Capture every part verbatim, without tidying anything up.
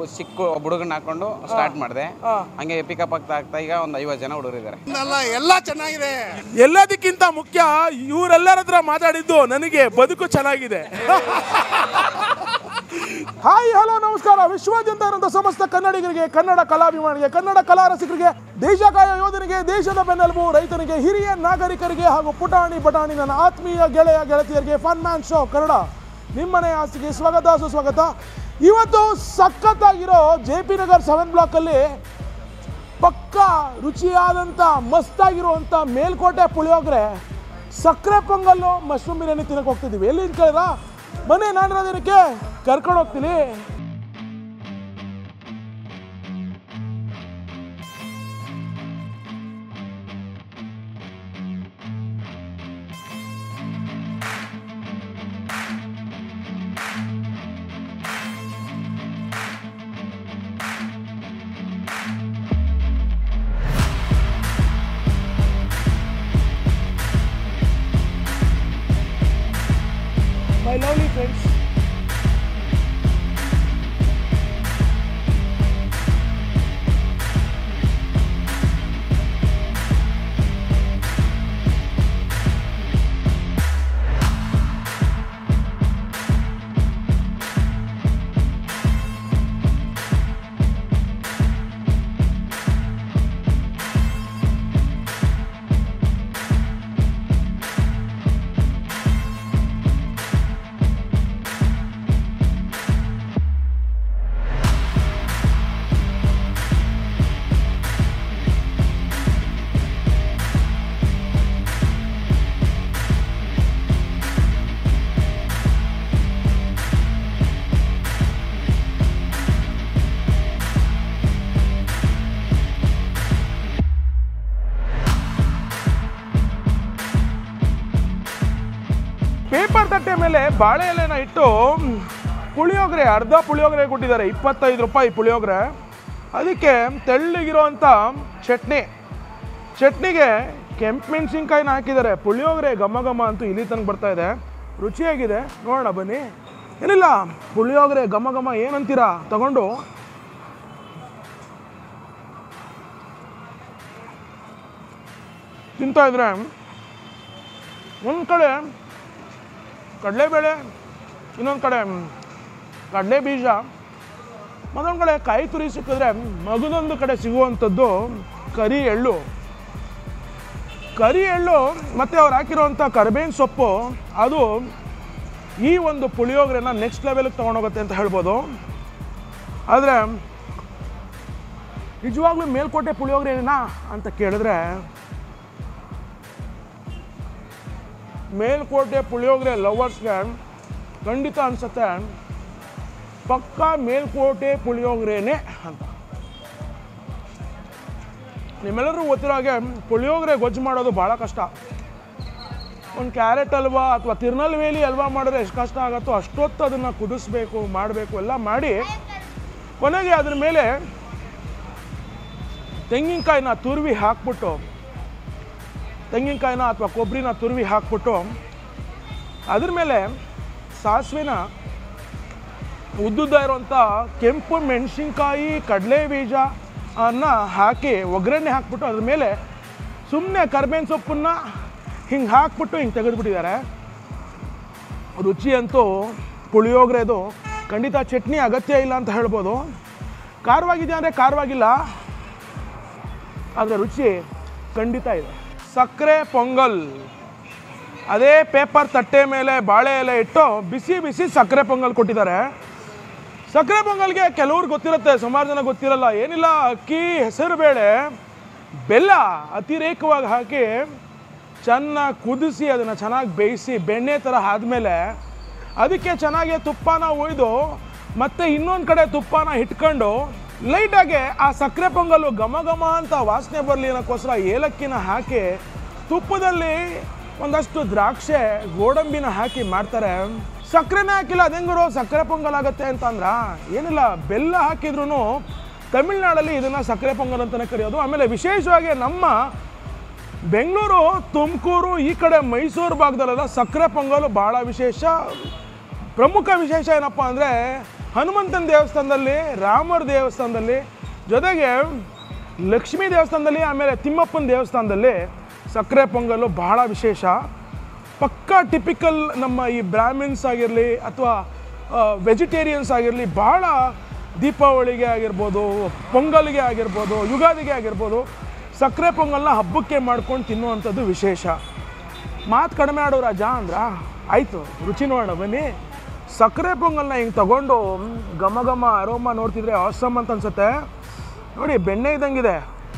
ಚಿಕ್ಕ ಹುಡುಗನ ಹಾಕೊಂಡು ಸ್ಟಾರ್ಟ್ ಮಾಡಿದೆ. ಹಂಗೆ ಪಿಕಪ್ ಆಗ್ತಾ ಆಗ್ತಾ ಈಗ ಒಂದು ಐವತ್ತು ಜನ ಹುಡುಗರು ಇದ್ದಾರೆ. ಎಲ್ಲ ಚೆನ್ನಾಗಿದೆ. ಎಲ್ಲದಕ್ಕಿಂತ ಮುಖ್ಯ ಇವರೆಲ್ಲರ ಹತ್ರ ಮಾತಾಡಿದ್ದು ನನಗೆ ಬದುಕು ಚೆನ್ನಾಗಿದೆ. ಹಾಯ್ ಹಲೋ ನಮಸ್ಕಾರ. ವಿಶ್ವಾದ್ಯಂತ ಇರುವಂತಹ ಸಮಸ್ತ ಕನ್ನಡಿಗರಿಗೆ, ಕನ್ನಡ ಕಲಾಭಿಮಾನಿಗೆ, ಕನ್ನಡ ಕಲಾ ರಸಿಕರಿಗೆ, ದೇಶ ಕಾಯ ಯೋಧನಿಗೆ, ದೇಶದ ಬೆನ್ನೆಲುಬು ರೈತನಿಗೆ, ಹಿರಿಯ ನಾಗರಿಕರಿಗೆ ಹಾಗೂ ಪುಟಾಣಿ ಬಟಾಣಿ ನನ್ನ ಆತ್ಮೀಯ ಗೆಳೆಯ ಗೆಳತಿಯರಿಗೆ ಫನ್ ಮ್ಯಾನ್ ಶೋ ಕನ್ನಡ ನಿಮ್ಮನೆ ಆಸ್ತಿಗೆ ಸ್ವಾಗತ ಸುಸ್ವಾಗತ. ಇವತ್ತು ಸಖತ್ತಾಗಿರೋ ಜೆ ಪಿ ನಗರ್ ಸೆವೆನ್ ಬ್ಲಾಕಲ್ಲಿ ಪಕ್ಕ ರುಚಿಯಾದಂಥ ಮಸ್ತಾಗಿರುವಂಥ ಮೇಲ್ಕೋಟೆ ಪುಳಿಯೋಗರೆ, ಸಕ್ಕರೆ ಪೊಂಗಲ್ಲು, ಮಶ್ರೂಮ್ ಬಿರಿಯಾನಿ ತಿನ್ನಕ್ಕೆ ಹೋಗ್ತಿದ್ದೀವಿ. ಎಲ್ಲಿ ಕೇಳಿದ್ರ ಮನೆ ನಾನಿರೋದಕ್ಕೆ ಕರ್ಕೊಂಡು ಹೋಗ್ತೀನಿ. My lovely friends, ಪೇಪರ್ ತಟ್ಟೆ ಮೇಲೆ ಬಾಳೆ ಎಲೆನ ಇಟ್ಟು ಪುಳಿಯೋಗರೆ, ಅರ್ಧ ಪುಳಿಯೋಗರೆ ಕೊಟ್ಟಿದ್ದಾರೆ. ಇಪ್ಪತ್ತೈದು ರೂಪಾಯಿ ಪುಳಿಯೋಗರೆ. ಅದಕ್ಕೆ ತೆಳ್ಳಗಿರೋಂಥ ಚಟ್ನಿ, ಚಟ್ನಿಗೆ ಕೆಂಪು ಮೆಣಸಿನ್ಕಾಯಿನ ಹಾಕಿದ್ದಾರೆ. ಪುಳಿಯೋಗರೆ ಘಮ ಘಮ ಅಂತೂ ಇಲ್ಲಿ ತನಕ ಬರ್ತಾ ಇದೆ. ರುಚಿಯಾಗಿದೆ, ನೋಡೋಣ ಬನ್ನಿ. ಏನಿಲ್ಲ, ಪುಳಿಯೋಗರೆ ಘಮ ಘಮ ಏನಂತೀರಾ ತಗೊಂಡು ತಿಂತಾ ಇದ್ರೆ ಒಂದು ಕಡೆ ಕಡಲೆಬೇಳೆ, ಇನ್ನೊಂದು ಕಡೆ ಕಡಲೆ ಬೀಜ, ಮತ್ತೊಂದು ಕಡೆ ಕಾಯಿ ತುರಿ ಸಿಕ್ಕಿದ್ರೆ ಮಗದೊಂದು ಕಡೆ ಸಿಗುವಂಥದ್ದು ಕರಿ ಎಳ್ಳು. ಕರಿ ಎಳ್ಳು ಮತ್ತು ಅವ್ರು ಹಾಕಿರೋವಂಥ ಕರಿಬೇವಿನ ಸೊಪ್ಪು, ಅದು ಈ ಒಂದು ಪುಳಿಯೋಗರೆನ ನೆಕ್ಸ್ಟ್ ಲೆವೆಲ್ಗೆ ತೊಗೊಂಡೋಗುತ್ತೆ ಅಂತ ಹೇಳ್ಬೋದು. ಆದರೆ ನಿಜವಾಗ್ಲೂ ಮೇಲ್ಕೋಟೆ ಪುಳಿಯೋಗರೆ ಏನೇನಾ ಅಂತ ಕೇಳಿದ್ರೆ, ಮೇಲ್ಕೋಟೆ ಪುಳಿಯೋಗರೆ ಲವರ್ಸ್ಗೆ ಖಂಡಿತ ಅನಿಸುತ್ತೆ ಪಕ್ಕಾ ಮೇಲ್ಕೋಟೆ ಪುಳಿಯೋಗರೆನೇ ಅಂತ. ನಿಮ್ಮೆಲ್ಲರೂ ಗೊತ್ತಿರೋ ಹಾಗೆ ಪುಳಿಯೋಗರೆ ಗೊಜ್ಜು ಮಾಡೋದು ಭಾಳ ಕಷ್ಟ. ಒಂದು ಕ್ಯಾರೆಟ್ ಹಲ್ವಾ ಅಥವಾ ತಿರುನಲ್ವೇಲಿ ಹಲ್ವಾ ಮಾಡಿದ್ರೆ ಎಷ್ಟು ಕಷ್ಟ ಆಗುತ್ತೋ ಅಷ್ಟೊತ್ತು ಅದನ್ನು ಕುದಿಸ್ಬೇಕು, ಮಾಡಬೇಕು, ಎಲ್ಲ ಮಾಡಿ ಕೊನೆಗೆ ಅದ್ರ ಮೇಲೆ ತೆಂಗಿನಕಾಯಿನ ತುರುವಿ ಹಾಕ್ಬಿಟ್ಟು, ತೆಂಗಿನಕಾಯಿನ ಅಥವಾ ಕೊಬ್ಬರಿನ ತುರುವಿ ಹಾಕ್ಬಿಟ್ಟು ಅದ್ರ ಮೇಲೆ ಸಾಸಿವೆನ, ಉದ್ದುದ್ದ ಇರುವಂಥ ಕೆಂಪು ಮೆಣಸಿನ್ಕಾಯಿ, ಕಡಲೆ ಬೀಜ ಅನ್ನ ಹಾಕಿ ಒಗ್ಗರಣೆ ಹಾಕ್ಬಿಟ್ಟು ಅದ್ರ ಮೇಲೆ ಸುಮ್ಮನೆ ಕರಿಬೇವಿನ ಸೊಪ್ಪನ್ನ ಹಿಂಗೆ ಹಾಕ್ಬಿಟ್ಟು ಹಿಂಗೆ ತೆಗೆದುಬಿಟ್ಟಿದ್ದಾರೆ. ರುಚಿ ಅಂತೂ ಪುಳಿಯೋಗರೆದು ಖಂಡಿತ ಚಟ್ನಿ ಅಗತ್ಯ ಇಲ್ಲ ಅಂತ ಹೇಳ್ಬೋದು. ಖಾರವಾಗಿದೆಯಾ ಅಂದರೆ ಖಾರವಾಗಿಲ್ಲ, ಆದರೆ ರುಚಿ ಖಂಡಿತ ಇದೆ. ಸಕ್ಕರೆ ಪೊಂಗಲ್, ಅದೇ ಪೇಪರ್ ತಟ್ಟೆ ಮೇಲೆ ಬಾಳೆ ಎಲೆ ಇಟ್ಟು ಬಿಸಿ ಬಿಸಿ ಸಕ್ಕರೆ ಪೊಂಗಲ್ ಕೊಟ್ಟಿದ್ದಾರೆ. ಸಕ್ಕರೆ ಪೊಂಗಲ್ಗೆ ಕೆಲವ್ರು ಗೊತ್ತಿರುತ್ತೆ, ಸುಮಾರು ಜನ ಗೊತ್ತಿರಲ್ಲ. ಏನಿಲ್ಲ, ಅಕ್ಕಿ, ಹೆಸರು ಬೇಳೆ, ಬೆಲ್ಲ ಅತಿರೇಕವಾಗಿ ಹಾಕಿ ಚೆನ್ನಾಗಿ ಕುದಿಸಿ ಅದನ್ನು ಚೆನ್ನಾಗಿ ಬೇಯಿಸಿ ಬೆಣ್ಣೆ ಥರ ಆದಮೇಲೆ ಅದಕ್ಕೆ ಚೆನ್ನಾಗಿ ತುಪ್ಪನ ಒಯ್ದು ಮತ್ತು ಇನ್ನೊಂದು ಕಡೆ ತುಪ್ಪನ ಇಟ್ಕೊಂಡು ಲೈಟಾಗಿ ಆ ಸಕ್ಕರೆ ಪೊಂಗಲ್ಲು ಘಮ ಘಮ ಅಂತ ವಾಸನೆ ಬರಲಿ ಅನ್ನೋಕ್ಕೋಸ್ಕರ ಏಲಕ್ಕಿನ ಹಾಕಿ ತುಪ್ಪದಲ್ಲಿ ಒಂದಷ್ಟು ದ್ರಾಕ್ಷೆ, ಗೋಡಂಬಿನ ಹಾಕಿ ಮಾಡ್ತಾರೆ. ಸಕ್ಕರೆನೇ ಹಾಕಿಲ್ಲ, ಅದೆಂಗರು ಸಕ್ಕರೆ ಪೊಂಗಲ್ ಆಗುತ್ತೆ ಅಂತಂದ್ರೆ ಏನಿಲ್ಲ, ಬೆಲ್ಲ ಹಾಕಿದ್ರು ತಮಿಳ್ನಾಡಲ್ಲಿ ಇದನ್ನು ಸಕ್ಕರೆ ಪೊಂಗಲ್ ಅಂತಲೇ ಕರೆಯೋದು. ಆಮೇಲೆ ವಿಶೇಷವಾಗಿ ನಮ್ಮ ಬೆಂಗಳೂರು, ತುಮಕೂರು, ಈ ಕಡೆ ಮೈಸೂರು ಭಾಗದಲ್ಲೆಲ್ಲ ಸಕ್ಕರೆ ಪೊಂಗಲ್ ಭಾಳ ವಿಶೇಷ. ಪ್ರಮುಖ ವಿಶೇಷ ಏನಪ್ಪ ಅಂದರೆ ಹನುಮಂತನ ದೇವಸ್ಥಾನದಲ್ಲಿ, ರಾಮರ ದೇವಸ್ಥಾನದಲ್ಲಿ, ಜೊತೆಗೆ ಲಕ್ಷ್ಮೀ ದೇವಸ್ಥಾನದಲ್ಲಿ, ಆಮೇಲೆ ತಿಮ್ಮಪ್ಪನ ದೇವಸ್ಥಾನದಲ್ಲಿ ಸಕ್ಕರೆ ಪೊಂಗಲ್ಲು ಬಹಳ ವಿಶೇಷ. ಪಕ್ಕಾ ಟಿಪಿಕಲ್ ನಮ್ಮ ಈ ಬ್ರಾಹ್ಮಿನ್ಸ್ ಆಗಿರಲಿ ಅಥವಾ ವೆಜಿಟೇರಿಯನ್ಸ್ ಆಗಿರಲಿ ಭಾಳ ದೀಪಾವಳಿಗೆ ಆಗಿರ್ಬೋದು, ಪೊಂಗಲ್ಗೆ ಆಗಿರ್ಬೋದು, ಯುಗಾದಿಗೆ ಆಗಿರ್ಬೋದು ಸಕ್ಕರೆ ಪೊಂಗಲ್ನ ಹಬ್ಬಕ್ಕೆ ಮಾಡ್ಕೊಂಡು ತಿನ್ನುವಂಥದ್ದು ವಿಶೇಷ. ಮಾತು ಕಡಿಮೆ ಆಡೋ ರಾಜ ಅಂದ್ರ ಆಯಿತು, ರುಚಿ ನೋಡೋಣ ಬನ್ನಿ. ಸಕ್ಕರೆ ಪೊಂಗಲ್ನ ಹಿಂಗೆ ತಗೊಂಡು ಘಮ ಘಮ ಅರೋಮ ನೋಡ್ತಿದ್ರೆ ಆಸಮ್ ಅಂತ ಅನ್ಸುತ್ತೆ. ನೋಡಿ ಬೆಣ್ಣೆ ಇದ್ದಂಗಿದೆ,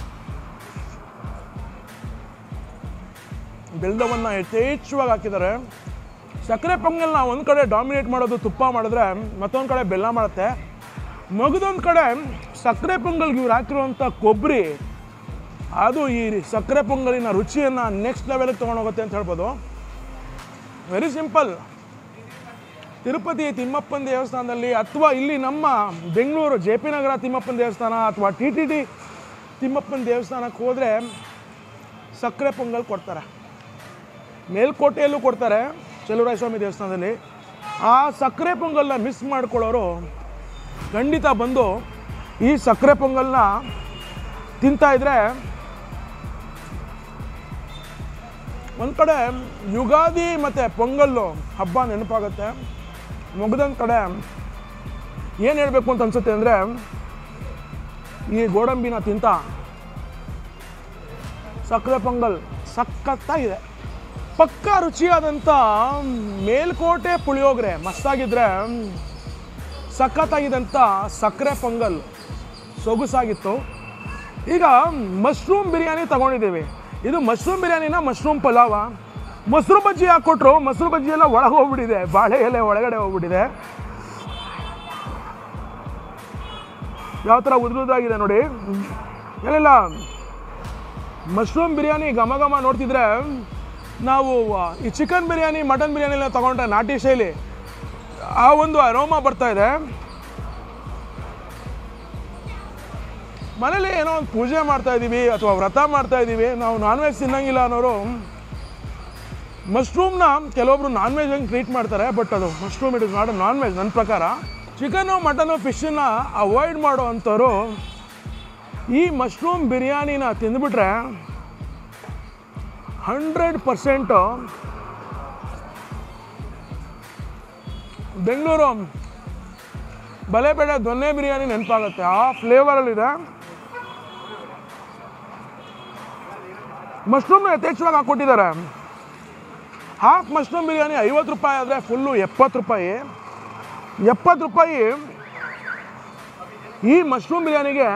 ಬೆಲ್ಲವನ್ನು ಯಥೇಚ್ಛವಾಗಿ ಹಾಕಿದ್ದಾರೆ. ಸಕ್ಕರೆ ಪೊಂಗಲ್ನ ಒಂದು ಕಡೆ ಡಾಮಿನೇಟ್ ಮಾಡೋದು ತುಪ್ಪ ಮಾಡಿದ್ರೆ ಮತ್ತೊಂದು ಕಡೆ ಬೆಲ್ಲ ಮಾಡುತ್ತೆ. ಮಗದೊಂದು ಕಡೆ ಸಕ್ಕರೆ ಪೊಂಗಲ್ಗೆ ಇವ್ರು ಹಾಕಿರುವಂಥ ಕೊಬ್ಬರಿ ಅದು ಈ ಸಕ್ಕರೆ ಪೊಂಗಲಿನ ರುಚಿಯನ್ನು ನೆಕ್ಸ್ಟ್ ಲೆವೆಲ್ಗೆ ತೊಗೊಂಡೋಗುತ್ತೆ ಅಂತ ಹೇಳ್ಬೋದು. Very simple. ತಿರುಪತಿ ತಿಮ್ಮಪ್ಪನ ದೇವಸ್ಥಾನದಲ್ಲಿ ಅಥವಾ ಇಲ್ಲಿ ನಮ್ಮ ಬೆಂಗಳೂರು ಜೆ ಪಿ ನಗರ ತಿಮ್ಮಪ್ಪನ ದೇವಸ್ಥಾನ ಅಥವಾ ಟಿ ಟಿ ಟಿ ತಿಮ್ಮಪ್ಪನ ದೇವಸ್ಥಾನಕ್ಕೆ ಹೋದರೆ ಸಕ್ಕರೆ ಪೊಂಗಲ್ ಕೊಡ್ತಾರೆ. ಮೇಲ್ಕೋಟೆಯಲ್ಲೂ ಕೊಡ್ತಾರೆ ಚೆಲುವರಾಯ ಸ್ವಾಮಿ ದೇವಸ್ಥಾನದಲ್ಲಿ. ಆ ಸಕ್ಕರೆ ಪೊಂಗಲ್ನ ಮಿಸ್ ಮಾಡ್ಕೊಳ್ಳೋರು ಖಂಡಿತ ಬಂದು ಈ ಸಕ್ಕರೆ ಪೊಂಗಲ್ನ ತಿಂತಾಯಿದ್ರೆ ಒಂದು ಕಡೆ ಯುಗಾದಿ ಮತ್ತು ಪೊಂಗಲ್ಲು ಹಬ್ಬ ನೆನಪಾಗುತ್ತೆ. ಮುಗ್ದೊಂದು ಕಡೆ ಏನು ಹೇಳಬೇಕು ಅಂತ ಅನಿಸುತ್ತೆ ಅಂದರೆ ಈ ಗೋಡಂಬಿನ ತಿಂತ ಸಕ್ಕರೆ ಪೊಂಗಲ್ ಸಖತ್ತಾಗಿದೆ. ಪಕ್ಕಾ ರುಚಿಯಾದಂಥ ಮೇಲ್ಕೋಟೆ ಪುಳಿಯೋಗರೆ ಮಸ್ತಾಗಿದ್ದರೆ ಸಖತ್ತಾಗಿದ್ದಂಥ ಸಕ್ಕರೆ ಪೊಂಗಲ್ ಸೊಗಸಾಗಿತ್ತು. ಈಗ ಮಶ್ರೂಮ್ ಬಿರಿಯಾನಿ ತಗೊಂಡಿದ್ದೀವಿ. ಇದು ಮಶ್ರೂಮ್ ಬಿರಿಯಾನಿನ ಮಶ್ರೂಮ್ ಪಲಾವ. ಮೊಸರು ಬಜ್ಜಿ ಹಾಕ್ಕೊಟ್ರು, ಮೊಸರು ಬಜ್ಜಿ ಎಲ್ಲ ಒಳಗೆ ಹೋಗ್ಬಿಟ್ಟಿದೆ, ಬಾಳೆ ಎಲೆ ಒಳಗಡೆ ಹೋಗ್ಬಿಟ್ಟಿದೆ. ಯಾವ ಥರ ಉದ್ರುದಾಗಿದೆ ನೋಡಿ. ಏನಿಲ್ಲ, ಮಶ್ರೂಮ್ ಬಿರಿಯಾನಿ ಘಮ ಘಮ ನೋಡ್ತಿದ್ರೆ ನಾವು ಈ ಚಿಕನ್ ಬಿರಿಯಾನಿ ಮಟನ್ ಬಿರಿಯಾನಿ ಎಲ್ಲ ತೊಗೊಂಡ್ರೆ ನಾಟಿ ಶೈಲಿ ಆ ಒಂದು ಅರೋಮಾ ಬರ್ತಾ ಇದೆ. ಮನೇಲಿ ಏನೋ ಒಂದು ಪೂಜೆ ಮಾಡ್ತಾಯಿದ್ದೀವಿ ಅಥವಾ ವ್ರತ ಮಾಡ್ತಾಯಿದ್ದೀವಿ, ನಾವು ನಾನ್ ವೆಜ್ ತಿನ್ನಂಗಿಲ್ಲ ಅನ್ನೋರು ಮಶ್ರೂಮ್ನ ಕೆಲವೊಬ್ರು ನಾನ್ ವೆಜ್ ಹಂಗೆ ಟ್ರೀಟ್ ಮಾಡ್ತಾರೆ. ಬಟ್ ಅದು mushroom it is not a non veg. ನನ್ನ ಪ್ರಕಾರ ಚಿಕನ್ನು ಮಟನು ಫಿಶನ್ನ ಅವಾಯ್ಡ್ ಮಾಡೋ ಅಂಥವ್ರು ಈ ಮಶ್ರೂಮ್ ಬಿರಿಯಾನಿನ ತಿಂದುಬಿಟ್ರೆ ಹಂಡ್ರೆಡ್ ಪರ್ಸೆಂಟು ಬೆಂಗಳೂರು ಬಲೆಬೇಳೆ ದೊನ್ನೆ ಬಿರಿಯಾನಿ ನೆನಪಾಗುತ್ತೆ. ಆ ಫ್ಲೇವರಲ್ಲಿದೆ. ಮಶ್ರೂಮ್ನ ಯಥೇಚ್ಛವಾಗಿ ಹಾಕ್ಕೊಟ್ಟಿದ್ದಾರೆ. ಹಾಫ್ ಮಶ್ರೂಮ್ ಬಿರಿಯಾನಿ ಐವತ್ತು ರೂಪಾಯಿ ಆದರೆ ಫುಲ್ಲು ಎಪ್ಪತ್ತು ರೂಪಾಯಿ. ಎಪ್ಪತ್ತು ರೂಪಾಯಿ ಈ ಮಶ್ರೂಮ್ ಬಿರಿಯಾನಿಗೆ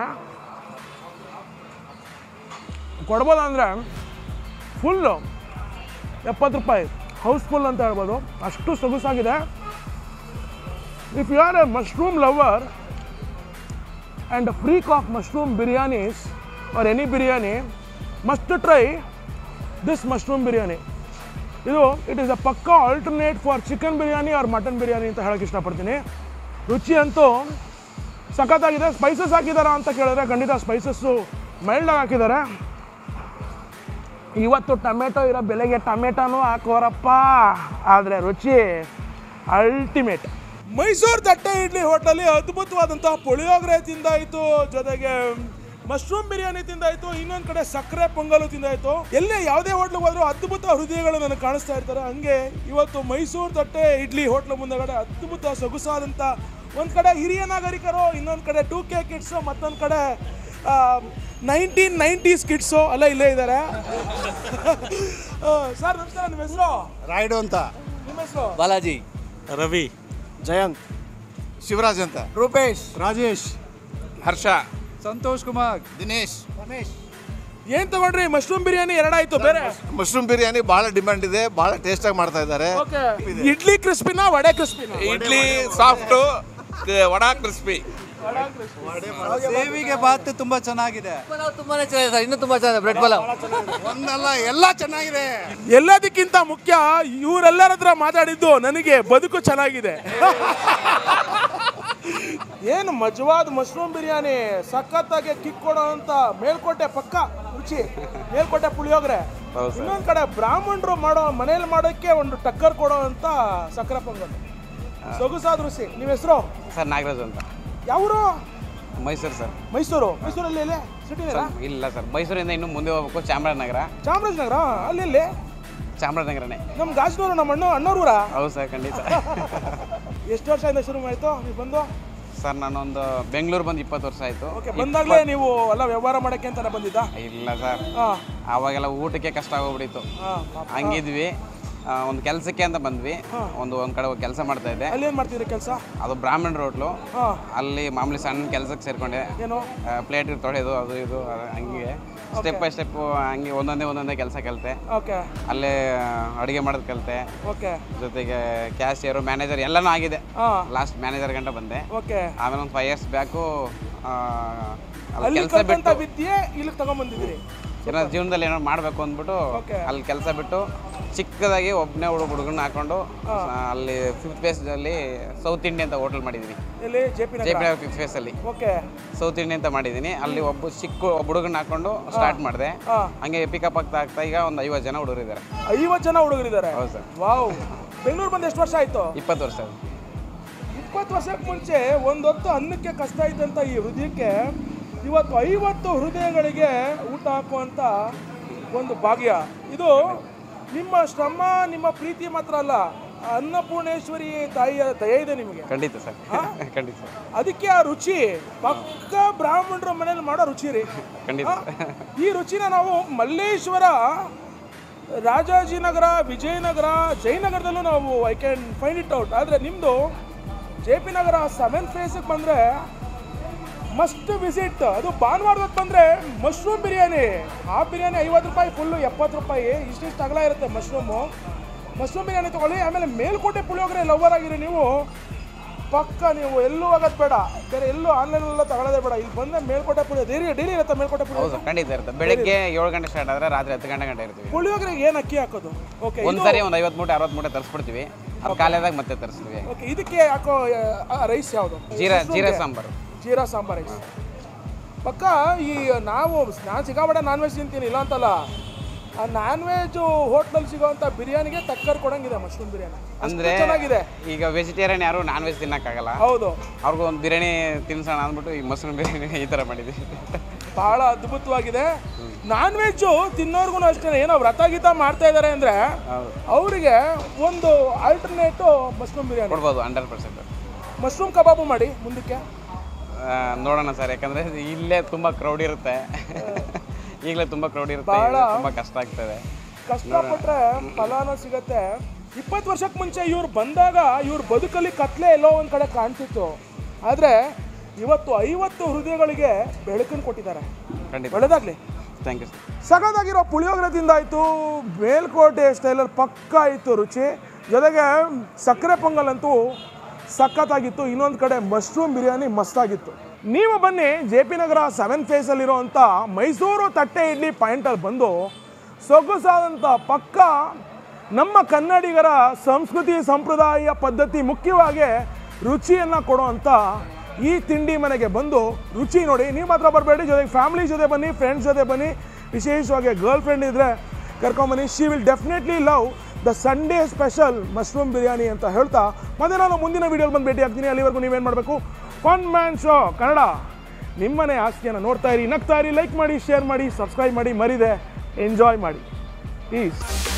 ಕೊಡ್ಬೋದು ಅಂದರೆ ಫುಲ್ಲು ಎಪ್ಪತ್ತು ರೂಪಾಯಿ ಹೌಸ್ಫುಲ್ ಅಂತ ಹೇಳ್ಬೋದು. ಅಷ್ಟು ಸೊಗಸಾಗಿದೆ. If you are a mushroom lover and a freak of mushroom biryanis or any biryani, must try this mushroom biryani. ಇದು ಇಟ್ ಈಸ್ ಅ ಪಕ್ಕಾ alternate for chicken biryani or mutton biryani ಅಂತ ಹೇಳೋಕ್ಕೆ ಇಷ್ಟಪಡ್ತೀನಿ. ರುಚಿ ಅಂತೂ ಸಖತ್ತಾಗಿದೆ. ಸ್ಪೈಸಸ್ ಹಾಕಿದಾರಾ ಅಂತ ಕೇಳಿದ್ರೆ ಖಂಡಿತ ಸ್ಪೈಸಸ್ಸು ಮೈಲ್ಡಾಗಿ ಹಾಕಿದ್ದಾರೆ. ಇವತ್ತು ಟೊಮೆಟೊ ಇರೋ ಬೆಲೆಗೆ ಟೊಮೆಟೊನೂ ಹಾಕೋರಪ್ಪ, ಆದರೆ ರುಚಿ ಅಲ್ಟಿಮೇಟ್. ಮೈಸೂರು ತಟ್ಟೆ ಇಡ್ಲಿ ಹೋಟೆಲಲ್ಲಿ ಅದ್ಭುತವಾದಂತಹ ಪುಳಿಯೋಗರೆ ತಿಂದಾಯಿತು, ಜೊತೆಗೆ ಮಶ್ರೂಮ್ ಬಿರಿಯಾನಿ ತಿಂದಾಯಿತು, ಇನ್ನೊಂದು ಕಡೆ ಸಕ್ಕರೆ ಪೊಂಗಲು ತಿಂದಾಯಿತು. ಎಲ್ಲೇ ಯಾವುದೇ ಹೋಟ್ಲಿಗೆ ಹೋದರೂ ಅದ್ಭುತ ಹೃದಯಗಳು ನನಗೆ ಕಾಣಿಸ್ತಾ ಇರ್ತಾರೆ. ಹಂಗೆ ಇವತ್ತು ಮೈಸೂರು ತಟ್ಟೆ ಇಡ್ಲಿ ಹೋಟ್ಲು ಮುಂದಗಡೆ ಅದ್ಭುತ ಸೊಗಸಾದಂಥ ಒಂದು ಕಡೆ ಹಿರಿಯ ನಾಗರಿಕರು, ಇನ್ನೊಂದು ಕಡೆ ಟೂ ಕೆ ಕಿಡ್ಸು, ಮತ್ತೊಂದು ಕಡೆ ನೈನ್ಟೀನ್ ನೈಂಟೀಸ್ ಕಿಡ್ಸು ಅಲ್ಲ ಇಲ್ಲೇ ಇದ್ದಾರೆ. ಸರ್ ನಮಸ್ಕಾರ, ನಿಮ್ಮ ಹೆಸರು? ರಾಯ್ಡು ಅಂತ. ನಿಮ್ಮ ಹೆಸರು? ಬಾಲಾಜಿ. ರವಿ. ಜಯಂತ್. ಶಿವರಾಜ್ ಅಂತ. ರೂಪೇಶ್. ರಾಜೇಶ್. ಹರ್ಷ. ಸಂತೋಷ್ ಕುಮಾರ್. ದಿನೇಶ್. ರಮೇಶ್. ಏನ್ ತಗೊಂಡ್ರಿ? ಮಶ್ರೂಮ್ ಬಿರಿಯಾನಿ ಎರಡಾಯ್ತು. ಬೇರೆ ಮಶ್ರೂಮ್ ಬಿರಿಯಾನಿ ಬಹಳ ಡಿಮ್ಯಾಂಡ್ ಇದೆ, ಬಹಳ ಟೇಸ್ಟ್ ಆಗಿ ಮಾಡ್ತಾ ಇದ್ದಾರೆ. ಇಡ್ಲಿ ಕ್ರಿಸ್ಪಿನಾ ವಡೆ ಕ್ರಿಸ್ಪಿನಾ? Idli soft, vada crispy. ಸೇವಿಗೆ ಬಾತ್ ತುಂಬಾ ಚೆನ್ನಾಗಿದೆ. ಪಲಾವ್ ತುಂಬಾನೇ ಚೆನ್ನಾಗಿದೆ ಸರ್, ಇನ್ನೂ ತುಂಬಾ ಚೆನ್ನಾಗಿದೆ. ಬ್ರೆಡ್ ಪಲಾವ್ ಒಂದಲ್ಲ ಎಲ್ಲ ಚೆನ್ನಾಗಿದೆ. ಎಲ್ಲದಕ್ಕಿಂತ ಮುಖ್ಯ ಇವರೆಲ್ಲರ ಹತ್ರ ಮಾತಾಡಿದ್ದು ನನಗೆ ಬದುಕು ಚೆನ್ನಾಗಿದೆ. ಏನು ಮಜವಾದ ಮಶ್ರೂಮ್ ಬಿರಿಯಾನಿ, ಸಖತ್ತಾಗಿ ಕಿಕ್ ಕೊಡೋ ಅಂತ ಮೇಲ್ಕೋಟೆ ಪಕ್ಕ ರುಚಿ, ಮೇಲ್ಕೋಟೆ ಪುಳಿಯೋಗರೆ. ಇನ್ನೊಂದು ಕಡೆ ಬ್ರಾಹ್ಮಣರು ಮಾಡೋ ಮನೇಲಿ ಮಾಡೋಕ್ಕೆ ಒಂದು ಟಕ್ಕರ್ ಕೊಡೋ ಅಂತ ಸಕ್ಕರೆ ಪೊಂಗಲ್. ಸೊಗಸಾದ ರುಚಿ. ನಿಮ್ಮ ಹೆಸರು? ಸರ್ ನಾಗರಾಜು ಅಂತ. ಯಾವರು? ಮೈಸೂರು ಸರ್. ಮೈಸೂರು. ಮೈಸೂರಲ್ಲಿ ಎಲ್ಲಿ ಸಿಟಿ? ಇಲ್ಲ ಸರ್, ಮೈಸೂರಿಂದ ಇನ್ನೂ ಮುಂದೆ ಹೋಗ್ಬೇಕು, ಚಾಮರಾಜನಗರ. ಚಾಮರಾಜನಗರ ಅಲ್ಲಿ ಎಲ್ಲಿ? ಚಾಮರಾಜನಗರನೇ. ನಮ್ಮ ಗಾಜನೂರು, ನಮ್ಮ ಅಣ್ಣ ಅಣ್ಣವ್ರ. ಹೌದು ಸರ್, ಖಂಡಿತ. ಎಷ್ಟು ವರ್ಷದಿಂದ ಶುರು ಆಯಿತು ನೀವು ಬಂದು? ಸರ್ ನಾನೊಂದು ಬೆಂಗಳೂರು ಬಂದು ಇಪ್ಪತ್ತು ವರ್ಷ ಆಯಿತು. ಓಕೆ, ಬಂದಾಗಲೇ ನೀವು ಎಲ್ಲ ವ್ಯವಹಾರ ಮಾಡೋಕ್ಕೆ ಅಂತಾನೆ ಬಂದಿದ್ದಾ? ಇಲ್ಲ ಸರ್, ಹಾಂ. ಆವಾಗೆಲ್ಲ ಊಟಕ್ಕೆ ಕಷ್ಟ ಆಗೋಗ್ಬಿಟ್ಟಿತ್ತು. ಹಂಗಿದ್ವಿ, ಒಂದು ಕೆಲಸಕ್ಕೆ ಅಂತ ಬಂದ್ವಿ. ಒಂದು ಒಂದು ಕಡೆ ಕೆಲಸ ಮಾಡ್ತಾ ಇದ್ದೆ. ಅಲ್ಲಿ ಏನು ಮಾಡ್ತಿದ್ರಿ ಕೆಲಸ? ಅದು ಬ್ರಾಹ್ಮಣ ಹೋಟ್ಲು. ಹಾಂ. ಅಲ್ಲಿ ಮಾಮೂಲಿ ಸಣ್ಣ ಕೆಲಸಕ್ಕೆ ಸೇರ್ಕೊಂಡೆ. ಏನು? ಪ್ಲೇಟ್ ತೊಳೆಯೋದು ಅದು ಇದು ಅದು ಹಂಗೆ ಸ್ಟೆಪ್ ಬೈ ಸ್ಟೆಪ್ಪು ಹಂಗೆ ಒಂದೊಂದೇ ಒಂದೊಂದೇ ಕೆಲಸ ಕಲಿತೆ. ಓಕೆ. ಅಲ್ಲೇ ಅಡುಗೆ ಮಾಡೋದು ಕಲಿತೆ. ಓಕೆ. ಜೊತೆಗೆ ಕ್ಯಾಶಿಯರು, ಮ್ಯಾನೇಜರ್ ಎಲ್ಲನೂ ಆಗಿದೆ. ಹಾಂ. ಲಾಸ್ಟ್ ಮ್ಯಾನೇಜರ್ ಗಂಟ ಬಂದೆ. ಓಕೆ. ಆಮೇಲೆ ಒಂದು ಫೈವ್ ಇಯರ್ಸ್ ಬ್ಯಾಕು ಅಲ್ಲಿ ಕೆಲಸ ಬಿಟ್ಟು ವಿದ್ಯೆ ಇಲ್ಲಿಗೆ ತಗೊಂಡ್ಬಂದಿದ್ದೀರಿ. ಏನೋ ಜೀವನದಲ್ಲಿ ಏನೋ ಮಾಡಬೇಕು ಅಂದ್ಬಿಟ್ಟು ಅಲ್ಲಿ ಕೆಲಸ ಬಿಟ್ಟು ಚಿಕ್ಕದಾಗಿ ಒಬ್ಬನೇ ಹುಡುಗ ಹುಡುಗನ ಹಾಕೊಂಡು ಅಲ್ಲಿ ಫಿಫ್ತ್ ಫೇಸಲ್ಲಿ ಸೌತ್ ಇಂಡಿಯನ್ ಅಂತ ಹೋಟೆಲ್ ಮಾಡಿದ್ದೀನಿ. ಎಲ್ಲಿ? J P J P Nagar fifth ಫೇಸಲ್ಲಿ. ಓಕೆ. ಸೌತ್ ಇಂಡಿಯನ್ ಅಂತ ಮಾಡಿದ್ದೀನಿ. ಅಲ್ಲಿ ಒಬ್ಬ ಚಿಕ್ಕ ಒಬ್ಬ ಹುಡುಗನ ಹಾಕೊಂಡು ಸ್ಟಾರ್ಟ್ ಮಾಡಿದೆ. ಹಂಗೆ ಪಿಕಪ್ ಆಗ್ತಾ ಆಗ್ತಾ ಈಗ ಒಂದು ಐವತ್ತು ಜನ ಹುಡುಗರಿದ್ದಾರೆ. ಐವತ್ತು ಜನ ಹುಡುಗರಿದ್ದಾರೆ? ಹೌದು ಸರ್. ವಾವ್. ಬೆಂಗಳೂರು ಬಂದು ಎಷ್ಟು ವರ್ಷ ಆಯಿತು? ಇಪ್ಪತ್ತು ವರ್ಷ. ಇಪ್ಪತ್ತು ವರ್ಷಕ್ಕೆ ಮುಂಚೆ ಒಂದು ಹೊತ್ತು ಅನ್ನಕ್ಕೆ ಕಷ್ಟ ಇದ್ದಂಥ ಈ ಹೃದಯಕ್ಕೆ ಇವತ್ತು ಐವತ್ತು ಹೃದಯಗಳಿಗೆ ಊಟ ಹಾಕುವಂಥ ಒಂದು ಭಾಗ್ಯ. ಇದು ನಿಮ್ಮ ಶ್ರಮ, ನಿಮ್ಮ ಪ್ರೀತಿ ಮಾತ್ರ ಅಲ್ಲ, ಅನ್ನಪೂರ್ಣೇಶ್ವರಿ ತಾಯಿಯ ದಯ ಇದೆ ನಿಮಗೆ. ಖಂಡಿತ ಸರ್, ಖಂಡಿತ ಸರ್. ಅದಕ್ಕೆ ಆ ರುಚಿ ಪಕ್ಕ ಬ್ರಾಹ್ಮಣರ ಮನೇಲಿ ಮಾಡೋ ರುಚಿ ರೀ. ಖಂಡಿತ. ಈ ರುಚಿನ ನಾವು ಮಲ್ಲೇಶ್ವರ, ರಾಜಾಜಿನಗರ, ವಿಜಯನಗರ, ಜಯನಗರದಲ್ಲೂ ನಾವು I can find it out. ಆದರೆ ನಿಮ್ಮದು ಜೆ ಪಿ ನಗರ ಸೆವೆನ್ ಫೇಸಿಗೆ ಬಂದರೆ ಮಸ್ಟ್ ವಿಸಿಟ್. ಅದು ಭಾನುವಾರದಕ್ಕೆ ಬಂದರೆ ಮಶ್ರೂಮ್ ಬಿರಿಯಾನಿ. ಆ ಬಿರಿಯಾನಿ ಐವತ್ತು ರೂಪಾಯಿ ಫುಲ್ಲು, ಎಪ್ಪತ್ತು ರೂಪಾಯಿ ಇಷ್ಟಿಷ್ಟು ಅಗಲ ಇರುತ್ತೆ ಮಶ್ರೂಮು. ಮಶ್ರೂಮ್ ಬಿರಿಯಾನಿ ತೊಗೊಳ್ಳಿ. ಆಮೇಲೆ ಮೇಲ್ಕೋಟೆ ಪುಳಿಯೋಗರೆ ಲವರ್ ಆಗಿರಿ ನೀವು, ಪಕ್ಕ ನೀವು ಎಲ್ಲೂ ಆಗೋದು ಬೇಡ, ಬೇರೆ ಎಲ್ಲೂ ಆನ್ಲೈನೆಲ್ಲ ತಗೊಳ್ಳೋದೇ ಬೇಡ. ಇಲ್ಲಿ ಬಂದರೆ ಮೇಲ್ಕೋಟೆ ಪುಳಿಯೋ ಡೈಲಿ ಡೈಲಿ ಇರುತ್ತೆ. ಮೇಲ್ಕೋಟೆ ಪುಳಿಯೋ ಹೌದು, ಖಂಡಿತ ಇರುತ್ತೆ. ಬೆಳಗ್ಗೆ ಏಳು ಗಂಟೆ ಸ್ಟಾರ್ಟ್ ಆದರೆ ರಾತ್ರಿ ಹತ್ತು ಗಂಟೆ ಗಂಟೆ ಇರ್ತೀವಿ. ಪುಳಿಯೋಗರೆಗೆ ಏನು ಅಕ್ಕಿ ಹಾಕೋದು? ಓಕೆ. ಒಂದ್ಸರಿ ಒಂದು ಐವತ್ತು ಮೂಟೆ ಅರವತ್ತು ಮೂಟೆ ತರಿಸ್ಬಿಡ್ತೀವಿ. ಅದು ಖಾಲಿಯಾದಾಗ ಮತ್ತೆ ತರಿಸ್ತೀವಿ. ಓಕೆ. ಇದಕ್ಕೆ ಹಾಕೋ ರೈಸ್ ಯಾವುದು? ಜೀರಾ ಜೀರಾ ಸಾಂಬಾರು. ಜೀರಾ ಸಾಂಬಾರ್ ರೈಸ್. ಪಕ್ಕ ಈ ನಾವು ನಾನು ಸಿಕ್ಕಾಪಟ್ಟೆ ನಾನ್ ವೆಜ್ ತಿಂತೀನಿ, ಇಲ್ಲ ಅಂತಲ್ಲ. ಆ ನಾನ್ ವೆಜ್ ಹೋಟ್ಲಲ್ಲಿ ಸಿಗೋವಂಥ ಬಿರಿಯಾನಿಗೆ ಟಕ್ಕರ್ ಕೊಡಂಗಿದೆ ಮಶ್ರೂಮ್ ಬಿರಿಯಾನಿ. ಅಂದರೆ ಚೆನ್ನಾಗಿದೆ. ಈಗ ವೆಜಿಟೇರಿಯನ್ ಯಾರು ನಾನ್ ವೆಜ್ ತಿನ್ನಕ್ಕಾಗಲ್ಲ. ಹೌದು. ಅವ್ರಿಗೂ ಒಂದು ಬಿರಿಯಾನಿ ತಿನ್ಸೋಣ ಅಂದ್ಬಿಟ್ಟು ಈ ಮಶ್ರೂಮ್ ಬಿರಿಯಾನಿ ಈ ಥರ ಮಾಡಿದ್ದೀವಿ. ಭಾಳ ಅದ್ಭುತವಾಗಿದೆ. ನಾನ್ ವೆಜ್ಜು ತಿನ್ನೋರ್ಗು ಅಷ್ಟೇ, ಏನೋ ವ್ರತ ಗೀತ ಮಾಡ್ತಾ ಇದ್ದಾರೆ ಅಂದರೆ ಅವರಿಗೆ ಒಂದು ಆಲ್ಟರ್ನೇಟು ಮಶ್ರೂಮ್ ಬಿರಿಯಾನಿ ಕೊಡ್ಬೋದು. Hundred percent. ಮಶ್ರೂಮ್ ಕಬಾಬು ಮಾಡಿ ಮುಂದಕ್ಕೆ ನೋಡೋಣ ಸರ್, ಯಾಕಂದರೆ ಇಲ್ಲೇ ತುಂಬ ಕ್ರೌಡ್ ಇರುತ್ತೆ. ಈಗಲೇ ತುಂಬ ಕ್ರೌಡ್ ಇರುತ್ತೆ, ತುಂಬ ಕಷ್ಟ ಆಗ್ತದೆ. ಕಷ್ಟಪಟ್ಟರೆ ಫಲಾನ ಸಿಗತ್ತೆ. ಇಪ್ಪತ್ತು ವರ್ಷಕ್ಕೆ ಮುಂಚೆ ಇವ್ರು ಬಂದಾಗ ಇವ್ರ ಬದುಕಲ್ಲಿ ಕತ್ಲೆ ಎಲ್ಲೋ ಒಂದು ಕಡೆ ಕಾಣ್ತಿತ್ತು. ಆದರೆ ಇವತ್ತು ಐವತ್ತು ಹೃದಯಗಳಿಗೆ ಬೆಳಕನ್ನು ಕೊಟ್ಟಿದ್ದಾರೆ. ಖಂಡಿತ. ಒಳ್ಳೆದಾಗಲಿ. Thank you sir. ಸಖತ್ತಾಗಿರೋ ಪುಳಿಯೋಗರೆ ತಿಂದಾಯಿತು, ಮೇಲ್ಕೋಟೆ ಸ್ಟೈಲಲ್ಲಿ ಪಕ್ಕ ಇತ್ತು ರುಚಿ. ಜೊತೆಗೆ ಸಕ್ಕರೆ ಪೊಂಗಲ್ ಅಂತೂ ಸಖತ್ತಾಗಿತ್ತು. ಇನ್ನೊಂದು ಕಡೆ ಮಶ್ರೂಮ್ ಬಿರಿಯಾನಿ ಮಸ್ತಾಗಿತ್ತು. ನೀವು ಬನ್ನಿ, ಜೆ ಪಿ ನಗರ ಸೆವೆನ್ ಫೇಸಲ್ಲಿರೋವಂಥ ಮೈಸೂರು ತಟ್ಟೆ ಇಡ್ಲಿ ಪಾಯಿಂಟಲ್ಲಿ ಬಂದು ಸೊಗಸಾದಂಥ ಪಕ್ಕ ನಮ್ಮ ಕನ್ನಡಿಗರ ಸಂಸ್ಕೃತಿ ಸಂಪ್ರದಾಯ ಪದ್ಧತಿ, ಮುಖ್ಯವಾಗಿ ರುಚಿಯನ್ನು ಕೊಡುವಂಥ ಈ ತಿಂಡಿ ಮನೆಗೆ ಬಂದು ರುಚಿ ನೋಡಿ. ನೀವು ಮಾತ್ರ ಬರಬೇಡಿ, ಜೊತೆಗೆ ಫ್ಯಾಮಿಲಿ ಜೊತೆ ಬನ್ನಿ, ಫ್ರೆಂಡ್ಸ್ ಜೊತೆ ಬನ್ನಿ. ವಿಶೇಷವಾಗಿ ಗರ್ಲ್ ಫ್ರೆಂಡ್ ಇದ್ದರೆ ಕರ್ಕೊಂಬನ್ನಿ. She will definitely love the Sunday special mushroom biryani ಅಂತ ಹೇಳ್ತಾ ಮತ್ತೆ ನಾನು ಮುಂದಿನ ವೀಡಿಯೋಲಿ ಬಂದು ಭೇಟಿ ಆಗ್ತೀನಿ. ಅಲ್ಲಿವರೆಗೂ ನೀವೇನು ಮಾಡಬೇಕು? ಫನ್ ಮ್ಯಾನ್ ಶೋ ಕನ್ನಡ ನಿಮ್ಮನೆ ಆಸ್ತಿಯನ್ನು ನೋಡ್ತಾ ಇರಿ, ನಗ್ತಾ ಇರಿ, ಲೈಕ್ ಮಾಡಿ, ಶೇರ್ ಮಾಡಿ, ಸಬ್ಸ್ಕ್ರೈಬ್ ಮಾಡಿ, ಮರಿದೆ ಎಂಜಾಯ್ ಮಾಡಿ. ಪ್ಲೀಸ್.